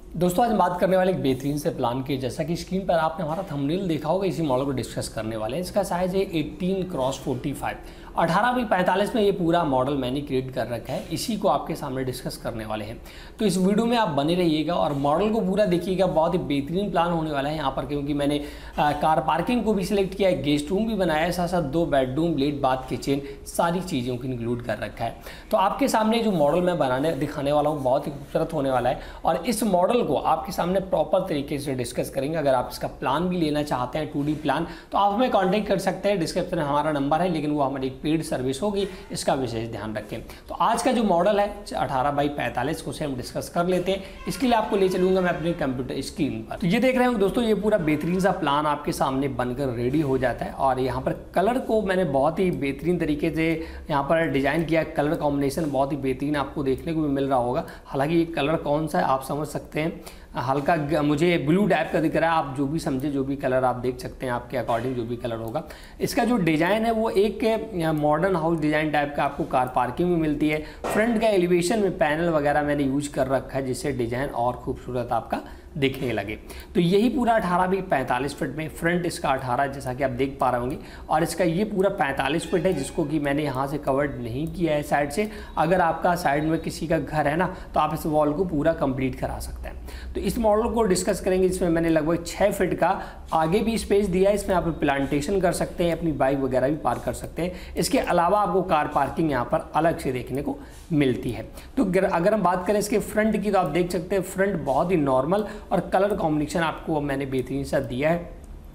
दोस्तों आज हम बात करने वाले एक बेहतरीन से प्लान की। जैसा कि स्क्रीन पर आपने हमारा थंबनेल देखा होगा, इसी मॉडल को डिस्कस करने वाले हैं। इसका साइज़ है 18x45, 18x45 में ये पूरा मॉडल मैंने क्रिएट कर रखा है। इसी को आपके सामने डिस्कस करने वाले हैं, तो इस वीडियो में आप बने रहिएगा और मॉडल को पूरा देखिएगा। बहुत ही बेहतरीन प्लान होने वाला है यहाँ पर, क्योंकि मैंने कार पार्किंग को भी सिलेक्ट किया है, गेस्ट रूम भी बनाया है, साथ साथ 2 बेडरूम, लेट बाथ, किचन, सारी चीज़ों को इंक्लूड कर रखा है। तो आपके सामने जो मॉडल मैं दिखाने वाला हूँ बहुत ही खूबसूरत होने वाला है और इस मॉडल को आपके सामने प्रॉपर तरीके से डिस्कस करेंगे। अगर आप इसका प्लान भी लेना चाहते हैं 2D प्लान, तो आप हमें कांटेक्ट कर सकते हैं। डिस्क्रिप्शन में हमारा नंबर है, लेकिन वो हमारी एक पेड सर्विस होगी, इसका विशेष ध्यान रखें। तो आज का जो मॉडल है 18x45 को से हम डिस्कस कर लेते हैं। इसके लिए आपको ले चलूंगा मैं अपने कंप्यूटर स्क्रीन पर। तो ये देख रहे हो दोस्तों, ये पूरा बेहतरीन सा प्लान आपके सामने बनकर रेडी हो जाता है और यहाँ पर कलर को मैंने बहुत ही बेहतरीन तरीके से यहाँ पर डिजाइन किया। कलर कॉम्बिनेशन बहुत ही बेहतरीन आपको देखने को भी मिल रहा होगा। हालांकि ये कलर कौन सा है आप समझ सकते हैं, हल्का मुझे ब्लू टाइप का दिख रहा है। आप जो भी समझे, जो भी कलर आप देख सकते हैं, आपके अकॉर्डिंग जो भी कलर होगा। इसका जो डिज़ाइन है वो एक मॉडर्न हाउस डिज़ाइन टाइप का आपको कार पार्किंग में मिलती है। फ्रंट का एलिवेशन में पैनल वगैरह मैंने यूज कर रखा है, जिससे डिज़ाइन और खूबसूरत आपका दिखने लगे। तो यही पूरा 18x45 फीट में, फ्रंट इसका 18 जैसा कि आप देख पा रहे होंगे, और इसका ये पूरा 45 फीट है, जिसको कि मैंने यहाँ से कवर्ड नहीं किया है साइड से। अगर आपका साइड में किसी का घर है ना, तो आप इस वॉल को पूरा कंप्लीट करा सकते हैं। तो इस मॉडल को डिस्कस करेंगे, जिसमें मैंने लगभग 6 फीट का आगे भी स्पेस दिया है। इसमें आप प्लांटेशन कर सकते हैं, अपनी बाइक वगैरह भी पार्क कर सकते हैं। इसके अलावा आपको कार पार्किंग यहाँ पर अलग से देखने को मिलती है। तो अगर हम बात करें इसके फ्रंट की, तो आप देख सकते हैं फ्रंट बहुत ही नॉर्मल और कलर कॉम्बिनेशन आपको मैंने बेहतरीन सा दिया है।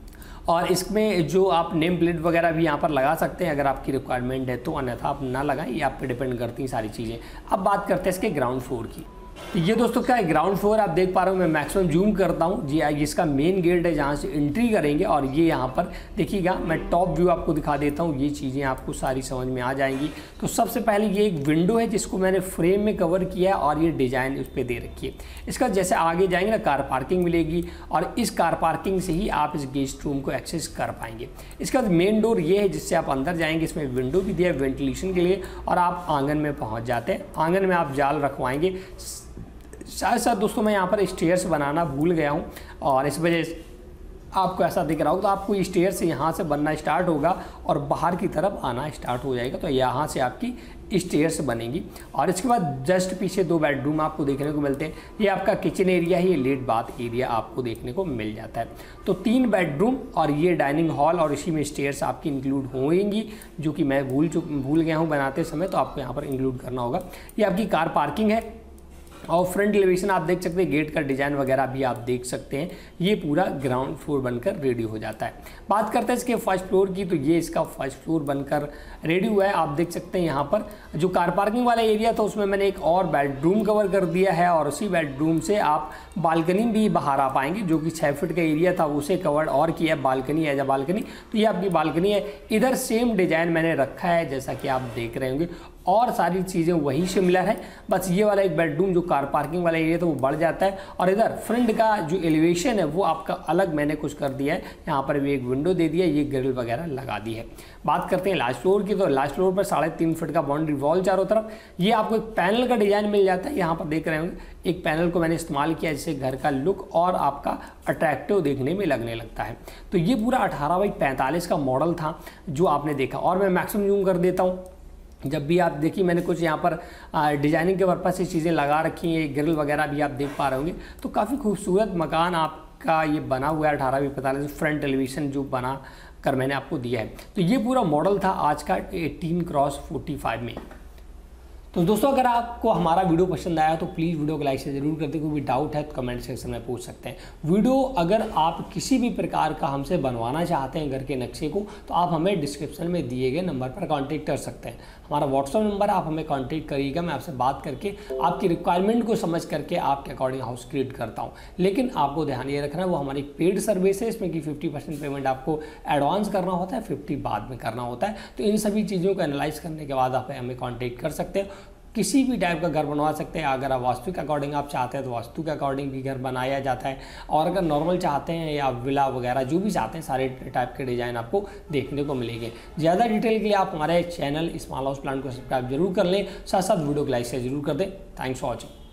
और इसमें जो आप नेम प्लेट वगैरह भी यहाँ पर लगा सकते हैं अगर आपकी रिक्वायरमेंट है, तो अन्यथा आप ना लगाएं, ये आप पे डिपेंड करती हैं सारी चीज़ें। अब बात करते हैं इसके ग्राउंड फ्लोर की। तो ये दोस्तों क्या है, ग्राउंड फ्लोर आप देख पा रहे हो। मैं मैक्सिमम जूम करता हूँ जी। इसका मेन गेट है जहाँ से एंट्री करेंगे, और ये यहाँ पर देखिएगा, मैं टॉप व्यू आपको दिखा देता हूँ। ये चीज़ें आपको सारी समझ में आ जाएंगी। तो सबसे पहले ये एक विंडो है, जिसको मैंने फ्रेम में कवर किया है और ये डिज़ाइन उस पर दे रखी है। इसका जैसे आगे जाएंगे ना, कार पार्किंग मिलेगी और इस कार पार्किंग से ही आप इस गेस्ट रूम को एक्सेस कर पाएंगे। इसका मेन डोर ये है, जिससे आप अंदर जाएंगे। इसमें विंडो भी दिया है वेंटिलेशन के लिए, और आप आंगन में पहुँच जाते हैं। आंगन में आप जाल रखवाएंगे। साथ साथ दोस्तों मैं यहाँ पर स्टेयर्स बनाना भूल गया हूँ, और इस वजह से आपको ऐसा दिख रहा हो। तो आपको स्टेयर्स यहाँ से बनना स्टार्ट होगा और बाहर की तरफ आना स्टार्ट हो जाएगा। तो यहाँ से आपकी स्टेयर्स बनेंगी, और इसके बाद जस्ट पीछे 2 बेडरूम आपको देखने को मिलते हैं। ये आपका किचन एरिया है, ये लेट बाथ एरिया आपको देखने को मिल जाता है। तो 3 बेडरूम और ये डाइनिंग हॉल, और इसी में स्टेयर्स आपकी इंक्लूड होंगी, जो कि मैं भूल गया हूँ बनाते समय, तो आपको यहाँ पर इंक्लूड करना होगा। ये आपकी कार पार्किंग है, और फ्रंट एलिवेशन आप देख सकते हैं, गेट का डिज़ाइन वगैरह भी आप देख सकते हैं। ये पूरा ग्राउंड फ्लोर बनकर रेडी हो जाता है। बात करते हैं इसके फर्स्ट फ्लोर की, तो ये इसका फर्स्ट फ्लोर बनकर रेडी हुआ है। आप देख सकते हैं यहाँ पर जो कार पार्किंग वाला एरिया था, उसमें मैंने एक और बेडरूम कवर कर दिया है, और उसी बेडरूम से आप बालकनी भी बाहर आ पाएंगे, जो कि 6 फीट का एरिया था उसे कवर और किया। बालकनी एज अ बालकनी, तो ये आपकी बालकनी है। इधर सेम डिज़ाइन मैंने रखा है, जैसा कि आप देख रहे होंगे, और सारी चीज़ें वही सिमिलर है। बस ये वाला एक बेडरूम जो कार पार्किंग वाला एरिया था वो बढ़ जाता है, और इधर फ्रंट का जो एलिवेशन है वो आपका अलग मैंने कुछ कर दिया है। यहाँ पर भी एक विंडो दे दिया, ये ग्रिल वगैरह लगा दी है। बात करते हैं लास्ट फ्लोर की, तो लास्ट फ्लोर पर 3.5 फीट का बाउंड्री वॉल चारों तरफ। ये आपको एक पैनल का डिज़ाइन मिल जाता है। यहाँ पर देख रहे होंगे एक पैनल को मैंने इस्तेमाल किया, जिससे घर का लुक और आपका अट्रैक्टिव देखने में लगने लगता है। तो ये पूरा 18x45 का मॉडल था जो आपने देखा, और मैं मैक्सिमम जूम कर देता हूँ। जब भी आप देखिए, मैंने कुछ यहाँ पर डिजाइनिंग के पर्पज से चीज़ें लगा रखी हैं, ग्रिल वगैरह भी आप देख पा रहे होंगे। तो काफ़ी खूबसूरत मकान आपका ये बना हुआ है 18x45। फ्रंट एलिवेशन जो बना कर मैंने आपको दिया है। तो ये पूरा मॉडल था आज का 18x45 में। तो दोस्तों अगर आपको हमारा वीडियो पसंद आया तो प्लीज़ वीडियो को लाइक से ज़रूर कर दें। कोई भी डाउट है तो कमेंट सेक्शन में पूछ सकते हैं। वीडियो अगर आप किसी भी प्रकार का हमसे बनवाना चाहते हैं घर के नक्शे को, तो आप हमें डिस्क्रिप्शन में दिए गए नंबर पर कांटेक्ट कर सकते हैं। हमारा व्हाट्सअप नंबर, आप हमें कांटेक्ट करिएगा। मैं आपसे बात करके आपकी रिक्वायरमेंट को समझ करके आपके अकॉर्डिंग हाउस क्रिएट करता हूँ। लेकिन आपको ध्यान ये रखना है, वो हमारी पेड सर्विस है, इसमें कि 50% पेमेंट आपको एडवांस करना होता है, 50 बाद में करना होता है। तो इन सभी चीज़ों को एनालाइज करने के बाद आप हमें कॉन्टेक्ट कर सकते हैं। किसी भी टाइप का घर बनवा सकते हैं। अगर आप वास्तु के अकॉर्डिंग आप चाहते हैं तो वास्तु के अकॉर्डिंग भी घर बनाया जाता है, और अगर नॉर्मल चाहते हैं या विला वगैरह जो भी चाहते हैं, सारे टाइप के डिज़ाइन आपको देखने को मिलेंगे। ज़्यादा डिटेल के लिए आप हमारे चैनल स्मॉल हाउस प्लान को सब्सक्राइब जरूर कर लें, साथ साथ वीडियो को लाइक से जरूर कर दें। Thanks for watching.